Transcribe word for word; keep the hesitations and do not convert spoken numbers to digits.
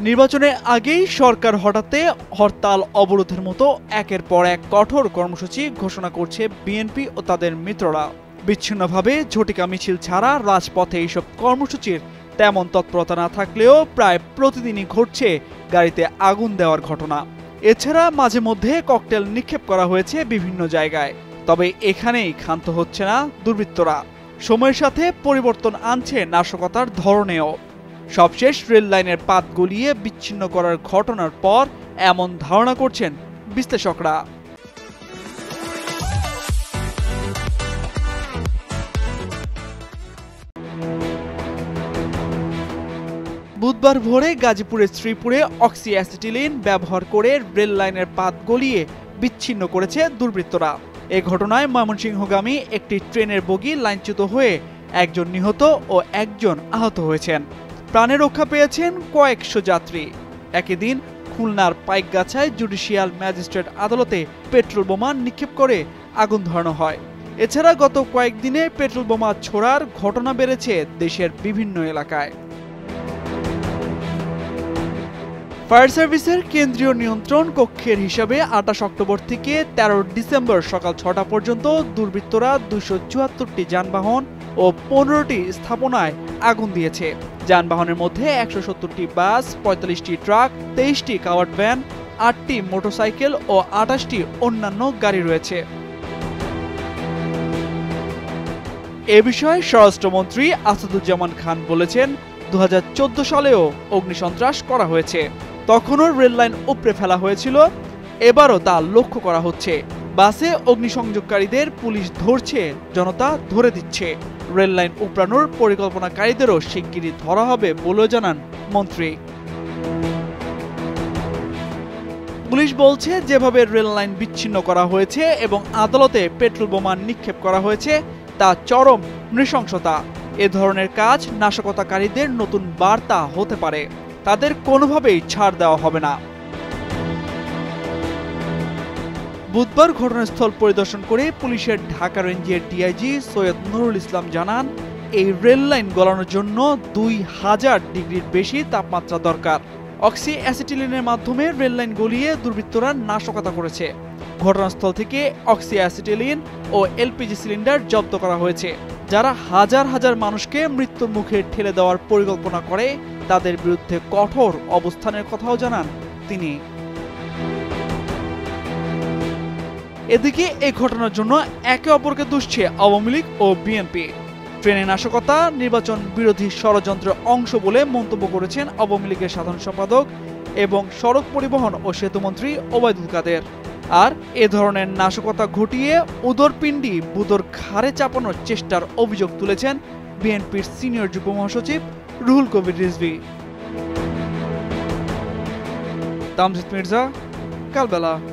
নির্বাচনে আগেই সরকার হঠাতে হরতাল অবরোধের মতো একের পর এক কঠোর কর্মসূচি ঘোষণা করছে বিএনপি ও তাদের মিত্ররা। বিচ্ছিন্নভাবে ঝটিকা মিছিল ছাড়া রাজপথে এইসব কর্মসূচির তেমন তৎপরতা না থাকলেও প্রায় প্রতিদিনই ঘটছে গাড়িতে আগুন দেওয়ার ঘটনা। এছাড়া মাঝে মধ্যে ককটেল নিক্ষেপ করা হয়েছে বিভিন্ন জায়গায়। তবে এখানেই ক্ষান্ত হচ্ছে না দুর্বৃত্তরা, সময়ের সাথে পরিবর্তন আনছে নাশকতার ধরনেও। সবশেষ রেল লাইনের পাত গলিয়ে বিচ্ছিন্ন করার ঘটনার পর এমন ধারণা করছেন বিশ্লেষকরা। বুধবার ভোরে গাজীপুরের শ্রীপুরে অক্সি অ্যাসিটিলিন ব্যবহার করে রেল লাইনের পাত গলিয়ে বিচ্ছিন্ন করেছে দুর্বৃত্তরা। এ ঘটনায় ময়মনসিংহগামী একটি ট্রেনের বগি লাইনচ্যুত হয়ে একজন নিহত ও একজন আহত হয়েছেন। প্রাণে রক্ষা পেয়েছেন কয়েকশো যাত্রী। একই দিন খুলনার পাইকগাছায় জুডিশিয়াল ম্যাজিস্ট্রেট আদালতে পেট্রোল বোমা নিক্ষেপ করে আগুন ধরানো হয়। এছাড়া গত কয়েকদিনে পেট্রোল বোমা ছোড়ার ঘটনা বেড়েছে দেশের বিভিন্ন এলাকায়। ফায়ার সার্ভিসের কেন্দ্রীয় নিয়ন্ত্রণ কক্ষের হিসাবে আঠাশ অক্টোবর থেকে তেরো ডিসেম্বর সকাল ছটা পর্যন্ত দুর্বৃত্তরা দুইশো চুয়াত্তরটি যানবাহন ও পনেরোটি স্থাপনায় আগুন দিয়েছে। যানবাহনের মধ্যে একশো সত্তরটি বাস, পঁয়তাল্লিশটি ট্রাক, তেইশটি কাভার্ড ভ্যান, আটটি মোটরসাইকেল ও আঠাশটি অন্যান্য গাড়ি রয়েছে। এ বিষয়ে স্বরাষ্ট্রমন্ত্রী আসাদুজ্জামান খান বলেছেন, দু হাজার চোদ্দ সালেও অগ্নিসন্ত্রাস করা হয়েছে, তখনও রেল লাইন উপড়ে ফেলা হয়েছিল, এবারও তা লক্ষ্য করা হচ্ছে। বাসে অগ্নিসংযোগকারীদের পুলিশ ধরছে, জনতা ধরে দিচ্ছে। রেল লাইন উপড়ানোর পরিকল্পনাকারীদেরও শিগগিরই ধরা হবে বলেও জানান মন্ত্রী। পুলিশ বলছে, যেভাবে রেল লাইন বিচ্ছিন্ন করা হয়েছে এবং আদালতে পেট্রোল বোমা নিক্ষেপ করা হয়েছে তা চরম নৃশংসতা। এ ধরনের কাজ নাশকতাকারীদের নতুন বার্তা হতে পারে, তাদের কোনোভাবেই ছাড় দেওয়া হবে না। বুধবার ঘটনাস্থল পরিদর্শন করে পুলিশের ঢাকা রেঞ্জের ডিআইজি সৈয়দ নুরুল ইসলাম জানান, এই রেল লাইন গলানোর জন্য দুই হাজার ডিগ্রির বেশি তাপমাত্রা দরকার। অক্সি অ্যাসিটিলিনের মাধ্যমে রেল লাইন গলিয়ে দুর্বৃত্তরা নাশকতা করেছে। ঘটনাস্থল থেকে অক্সি অ্যাসিটিলিন ও এলপিজি সিলিন্ডার জব্দ করা হয়েছে। যারা হাজার হাজার মানুষকে মৃত্যুর মুখে ঠেলে দেওয়ার পরিকল্পনা করে তাদের বিরুদ্ধে কঠোর অবস্থানের কথাও জানান তিনি। এদিকে এই ঘটনার জন্য একে অপরকে দুষছে আওয়ামী লীগ ও বিএনপি। ট্রেনে নাশকতা নির্বাচন বিরোধী ষড়যন্ত্রের অংশ বলে মন্তব্য করেছেন আওয়ামী লীগের সাধারণ সম্পাদক এবং সড়ক পরিবহন ও সেতুমন্ত্রী ওবায়দুল কাদের। আর এ ধরনের নাশকতা ঘটিয়ে উদরপিণ্ডি বুদর ঘাড়ে চাপানোর চেষ্টার অভিযোগ তুলেছেন বিএনপির সিনিয়র যুগ্ম মহাসচিব রুহুল কবির রিজভী। তামজিদ মির্জা, কালবেলা।